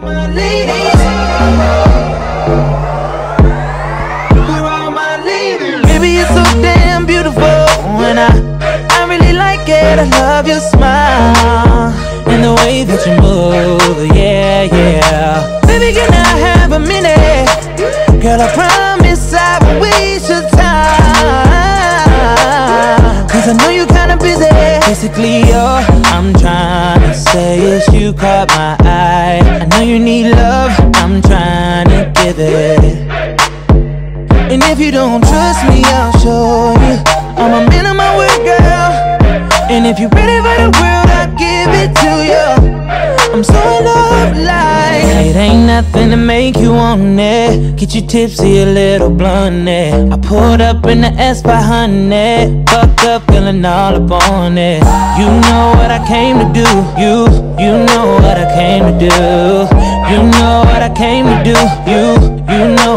my ladies? Where are my ladies? Baby, you're so damn beautiful, and I really like it. I love your smile and the way that you move, yeah, yeah. Baby, can I have a minute? Girl, I promise I won't waste your time, 'cause I know you're kinda busy. Basically, all I'm trying to say is you caught my eye. I know you need love, I'm trying to give it. And if you don't trust me, I'll show you. I'm a man of my word, girl. And if you're ready for the world, I'll give it to you. I'm so in love, like it ain't nothing to make you want it. Get you tipsy, a little blunt, it. I pulled up in the S500, fucked up, feeling all up on it. You know what I came to do. You know what I came to do. You know what I came to do. You know